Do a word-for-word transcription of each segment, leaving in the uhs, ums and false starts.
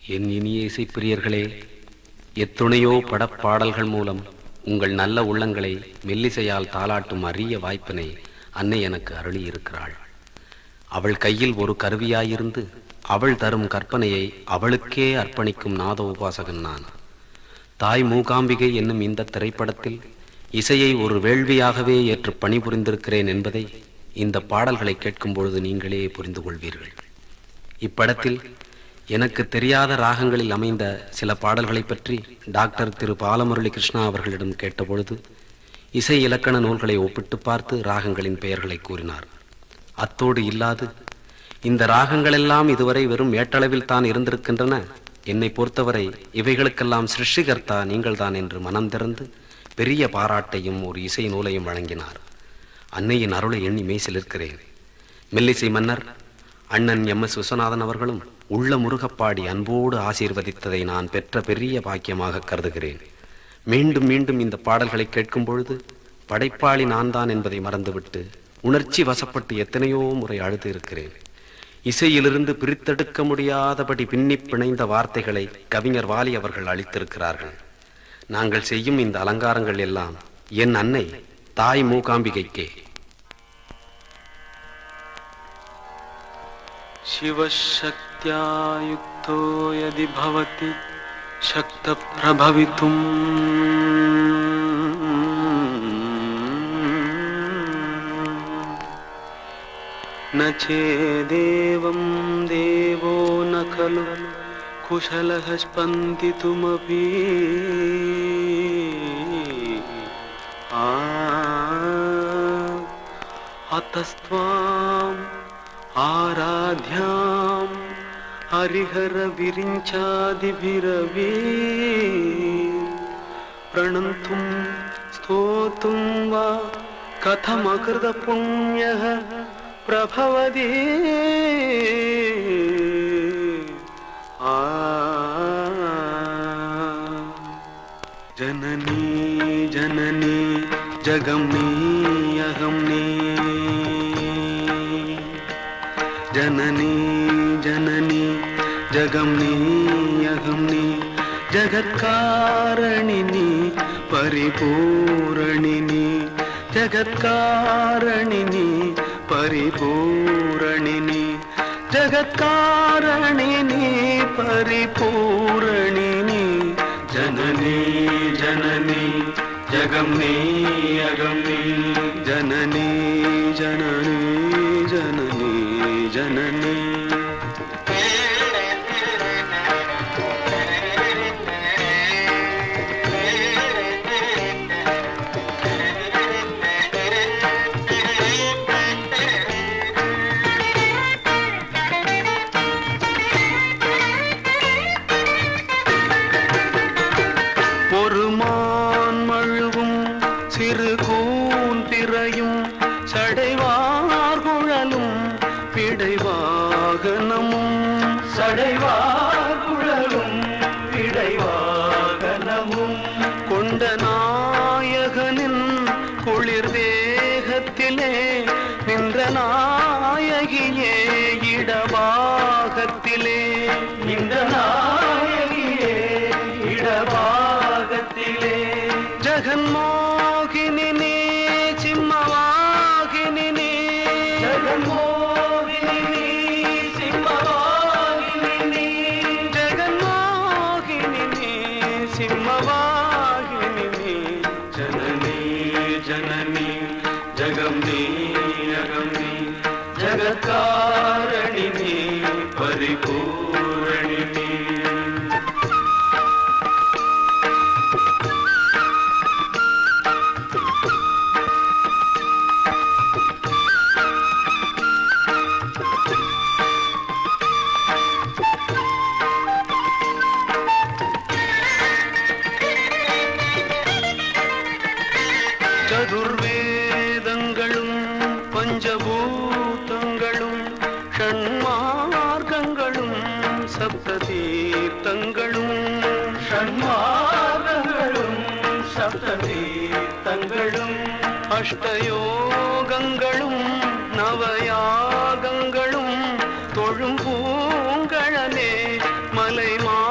என் இனிய இசைப்பிரியர்களே, எத்துணையோ படப்பாடல்கள் மூலம் உங்கள் நல்ல உள்ளங்களை மெல்லிசையால் தாளாட்டும் அரிய வாய்ப்பினை அன்னை எனக்கு அருளி இருக்கிறாள். அவள் கையில் ஒரு கருவியாயிருந்து அவள் தரும் கற்பனையை அவளுக்கே அர்ப்பணிக்கும் நாத உபாசகன் நான். தாய் மூகாம்பிகை என்னும் இந்த திரைப்படத்தில் இசையை ஒரு வேள்வியாகவே ஏற்று பணிபுரிந்திருக்கிறேன் என்பதை இந்த பாடல்களை கேட்கும் பொழுது நீங்களே புரிந்து கொள்வீர்கள். இப்படத்தில் எனக்கு தெரியாத ராகங்களில் அமைந்த சில பாடல்களை பற்றி டாக்டர் திரு பாலமுரளி கிருஷ்ணா அவர்களிடம் கேட்டபொழுது இசை இலக்கண நூல்களை ஒப்பிட்டு பார்த்து ராகங்களின் பெயர்களை கூறினார். அத்தோடு இல்லாது இந்த ராகங்களெல்லாம் இதுவரை வெறும் ஏட்டளவில் தான் இருந்திருக்கின்றன, என்னை பொறுத்தவரை இவைகளுக்கெல்லாம் சிருஷ்டிகர்த்தா நீங்கள்தான் என்று மனம் திறந்து பெரிய பாராட்டையும் ஒரு இசை நூலையும் வழங்கினார். அன்னையின் அருளை எண்ணி மெய்சிலிருக்கிறேன். மெல்லிசை மன்னர் அண்ணன் எம் எஸ் விஸ்வநாதன் அவர்களும் உள்ள முருகப்பாடி அன்போடு ஆசீர்வதித்ததை நான் பெற்ற பெரிய பாக்கியமாக கருதுகிறேன். மீண்டும் மீண்டும் இந்த பாடல்களை கேட்கும் பொழுது படைப்பாளி நான் தான் என்பதை மறந்துவிட்டு உணர்ச்சி வசப்பட்டு எத்தனையோ முறை அழுது இருக்கிறேன். இசையிலிருந்து பிரித்தெடுக்க முடியாதபடி பின்னி பிணைந்த வார்த்தைகளை கவிஞர் வாலி அவர்கள் அளித்திருக்கிறார்கள். நாங்கள் செய்யும் இந்த அலங்காரங்கள் எல்லாம் என் அன்னை தாய் மூகாம்பிகைக்கே. शिवशक्त्या युक्तो यदि भवति शक्त प्रभवितुम् न चेदेवं देवो न खलु कुशलः स्पन्दितुमपि आ अतस्त्वाम् आराध्यां हरिहर विरिञ्चादिभिरवी प्रणन्तुं स्तोतुं वा कथमकृत पुण्यः प्रभवति आ जननी जननी जगम्नी अहम्नी जननी जननी जगम्नी अहम्नी जगत्कारणिनी परिपूरणिनी जगत्कारणिनी परिपूरणिनी जगत्कारणिनी परिपूरणिनी जननी जननी जगम्नी अगम्नी जननी जननी जननी जननी பொறுமான் மழுவும் சிறு கூன் திரையும் சடைவார் குழலும் பிடைவாகனமும் சடைவார் குழலும் பிடைவாகனமும் கொண்ட நாயகனின் குளிர் தேகத்திலே நின்ற நாயகியே இடபாகத்திலே நின்ற நாயகியே இடபாகத்திலே ஜகன்மோகினி சிம்மவாகினி ஜகன்மோகினி சிம்மவாகினி ஜகன்மோகினி சிம்மவாகினி ஜனனி ஜனனி ஜகம்னி அகம்னி ஜகத்காரணினி பரிபூரணினி சதுர்வேதங்களும் பஞ்சபூதங்களும் ஷண்மார்க்கங்களும் சப்ததீர்த்தங்களும் ஷண்மார்க்கங்களும் சப்ததீர்த்தங்களும் அஷ்டயோகங்களும் நவயாகங்களும் தொழும் பூங்கழலே மலைமா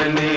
ஜனனி